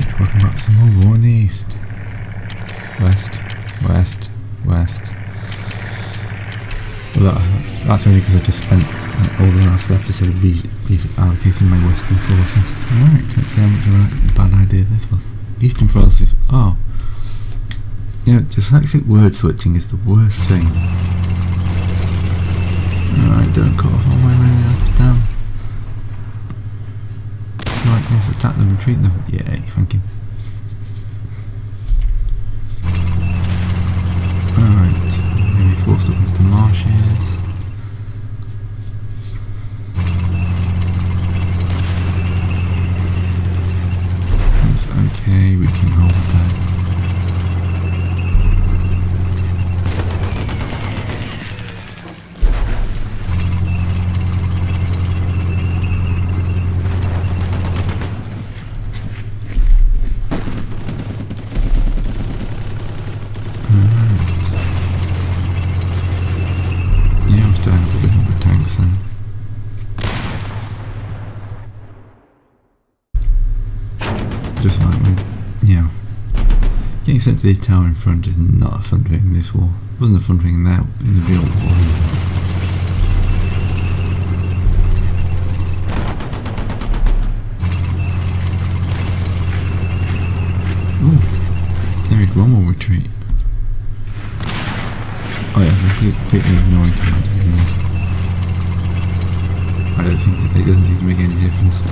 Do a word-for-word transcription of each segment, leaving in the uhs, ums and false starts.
Right, welcome back to more War in the East. West, west, west. Well, that, that's only because I just spent all the last episode re reallocating my western forces. Right, can't see how much of a bad idea this was. Eastern forces, oh. You know, dyslexic word switching is the worst thing. Alright, don't cut off all my way down. Right, let's attack them, retreat them. Yay, thank you. Alright, maybe forced up into the marshes. It's okay, we can hold that. Just like me, yeah. Getting sent to the tower in front is not a fun thing in this war. It wasn't a fun thing in, that, in the real war. Ooh, carried Rommel retreat. Oh yeah, I'm completely ignoring commanders in this. I don't think it doesn't seem to make any difference.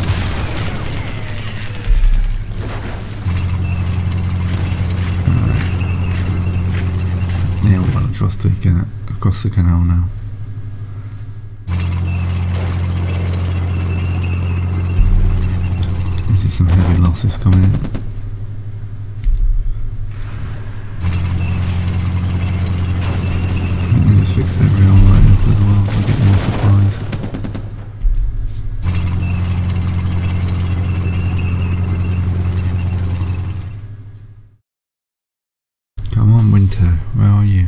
Yeah, we're well across the, across the canal now. This is some heavy losses coming in. I think they just fix their rail line up as well so I get more supplies. Come on, Winter, where are you?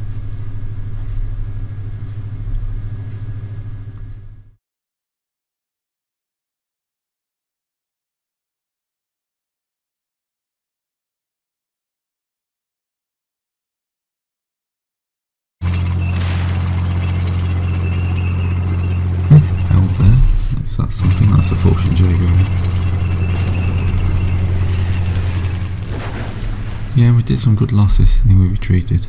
Hmm, held there. That's, that's something, that's a fortune Jaeger. Yeah, we did some good losses and we retreated.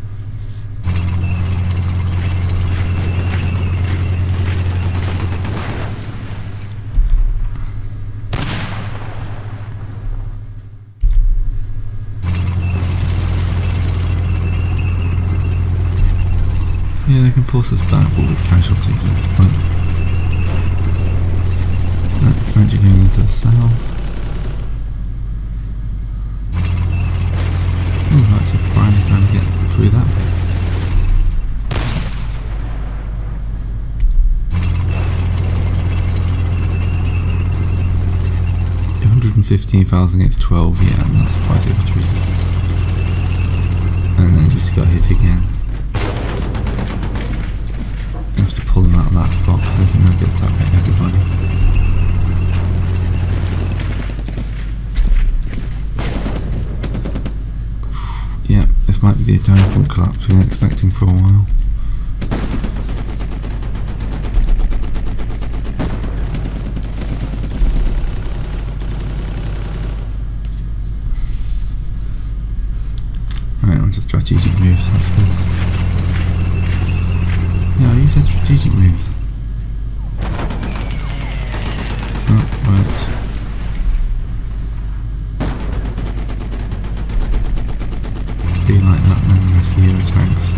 Yeah, they can force us back, but with casualties at this point. Right, the French are going into the south. Ooh, that's a finally trying to get through that bit. one hundred fifteen thousand against twelve, yeah, I'm not surprised they retreated. And then just got hit again. I have to pull them out of that spot because I can now get attacked by everybody. Yeah, this might be the Italian front collapse we've been expecting for a while. Right, on to strategic moves, that's good. Yeah, you said strategic moves. Oh, right. Be like that then, rescue your tanks.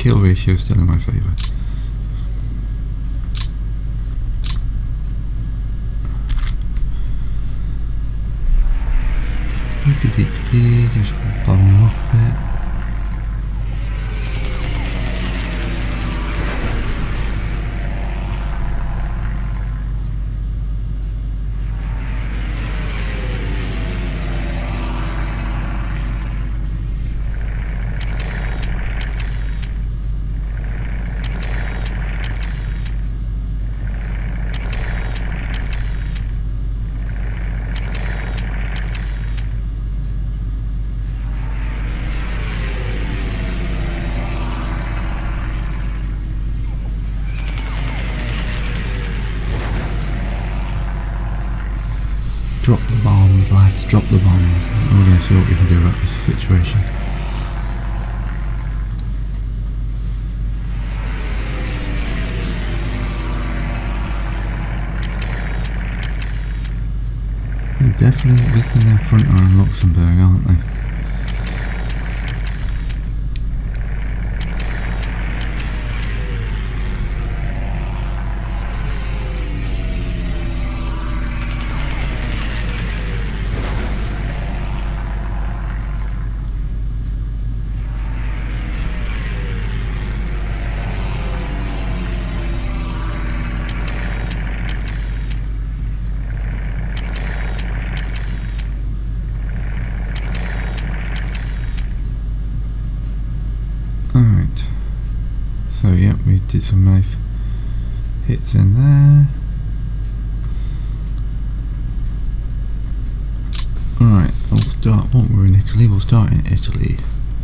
kill ratio is still in my favour. Just bomb them up a bit. Drop the bombs, lads, drop the bombs. We're going to see what we can do about this situation. They're definitely weakening their front on Luxembourg, aren't they? Alright, so yeah, we did some nice hits in there. Alright, we'll start, well, we're in Italy, we'll start in Italy.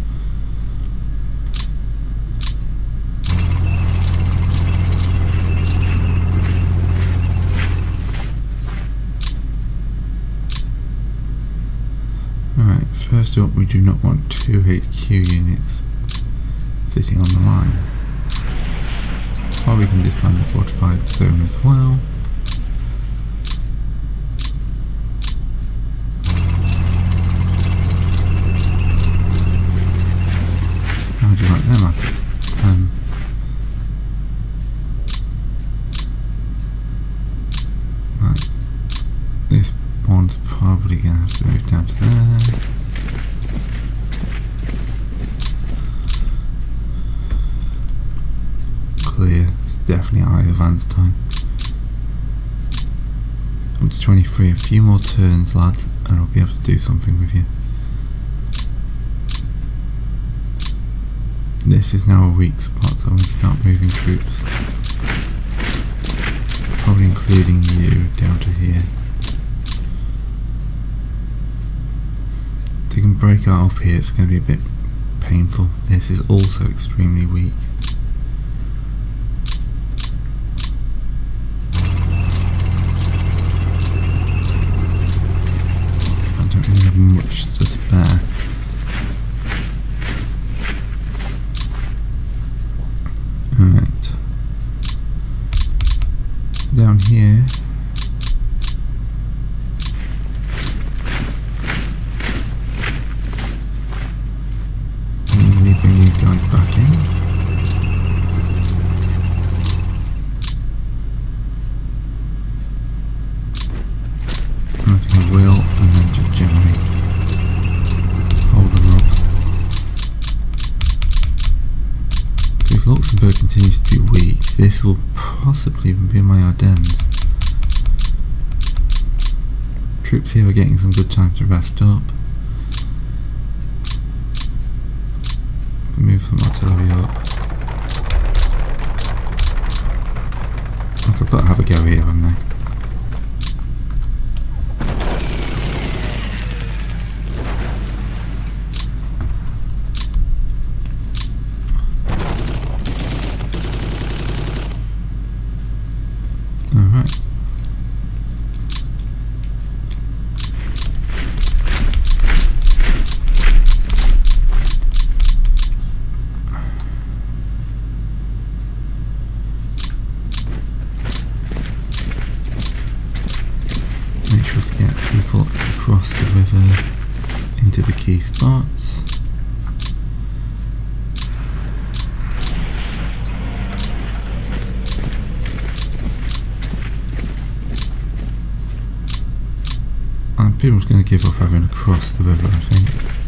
Alright, first up, we do not want two H Q units sitting on the line. Or we can disband the fortified zone as well. How do you like them apples? Um, right. This one's probably going to have to move down to there. Clear. It's definitely high advance time. Up to twenty-three. A few more turns, lads, and I'll be able to do something with you. This is now a weak spot, so I'm going to start moving troops. Probably including you down to here. If they can break out up here, it's going to be a bit painful. This is also extremely weak. Much to spare. Alright. Down here. I'm going to bring these guys back in. I think I will, and then just generally hold them up. If Luxembourg continues to be weak, this will possibly even be in my Ardennes. Troops here are getting some good time to rest up. Move some artillery up. I've got to have a go here, haven't I? Alright. People are going to give up having to cross the river, I think.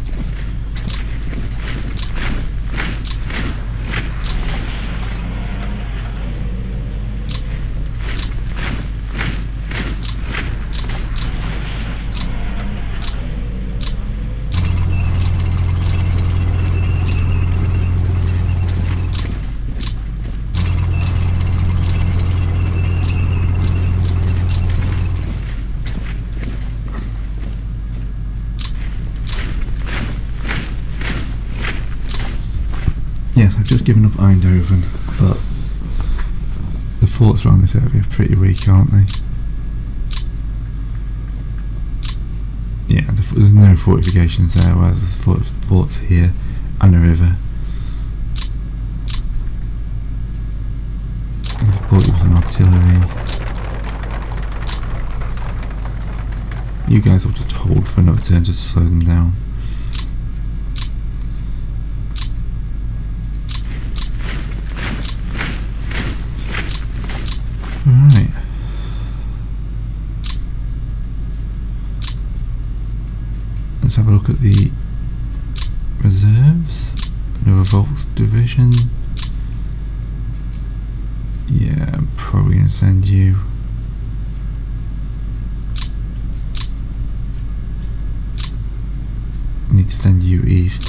Yes, I've just given up Eindhoven, but the forts around this area are pretty weak, aren't they? Yeah, the, there's no fortifications there, whereas there's forts, forts here and a river. I thought it was an artillery. You guys will just hold for another turn just to slow them down. Right. Let's have a look at the reserves. The Volks division. Yeah, I'm probably going to send you. I need to send you east.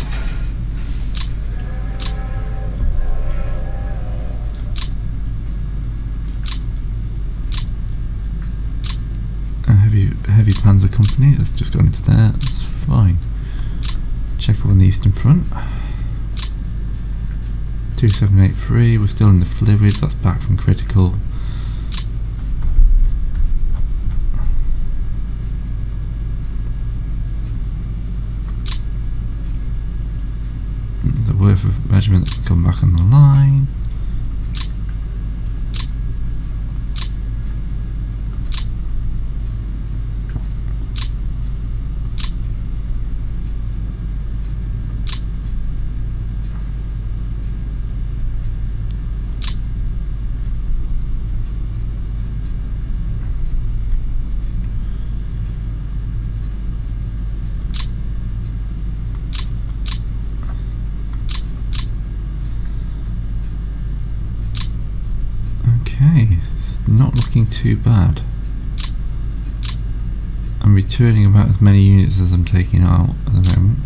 Heavy Panzer Company, that's just gone into there, that's fine. Check up on the Eastern Front. two seven eight three, we're still in the fluid, that's back from critical. The Werfer Regiment can come back on the line. Okay, it's not looking too bad. I'm returning about as many units as I'm taking out at the moment.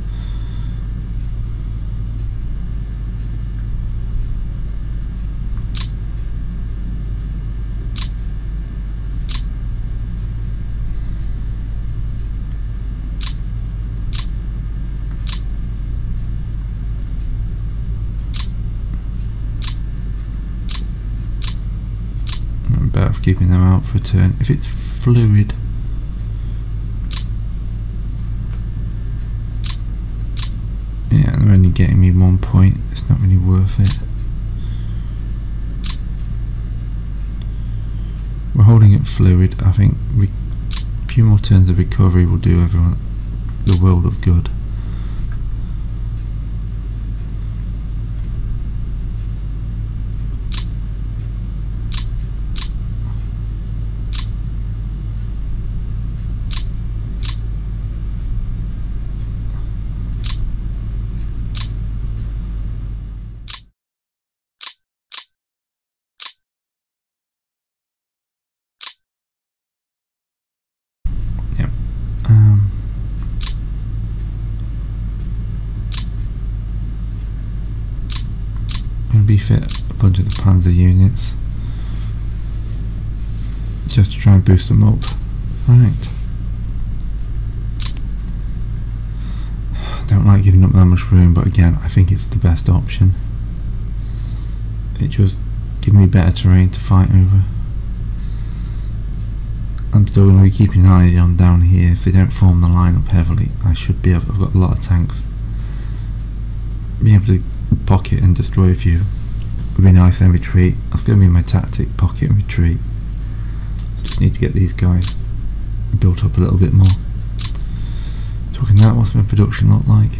Better off keeping them out for a turn. If it's fluid, yeah, they're only getting me one point. It's not really worth it. We're holding it fluid. I think we, a few more turns of recovery will do everyone the world of good. Um, I'm going to refit a bunch of the Panzer units just to try and boost them up. Right. Don't like giving up that much room, but again, I think it's the best option. It just gives me better terrain to fight over. I'm still going to be keeping an eye on down here. If they don't form the line up heavily, I should be able. I've got a lot of tanks. Be able to pocket and destroy a few. Would be nice and retreat. That's going to be my tactic: pocket and retreat. Just need to get these guys built up a little bit more. Talking that, what's my production look like?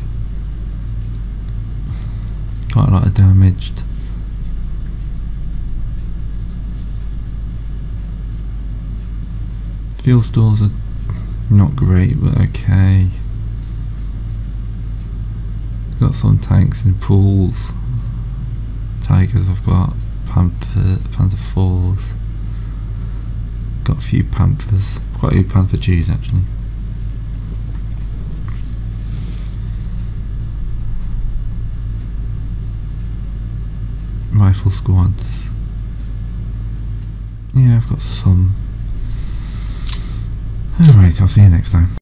Quite a lot of damaged. Fuel stores are Not great, but okay. Got some tanks in pools. Tigers I've got. Panther, Panther fours. Got a few Panthers. Quite a few Panther Gs actually. Rifle squads. Yeah, I've got some. Alright, I'll see you next time.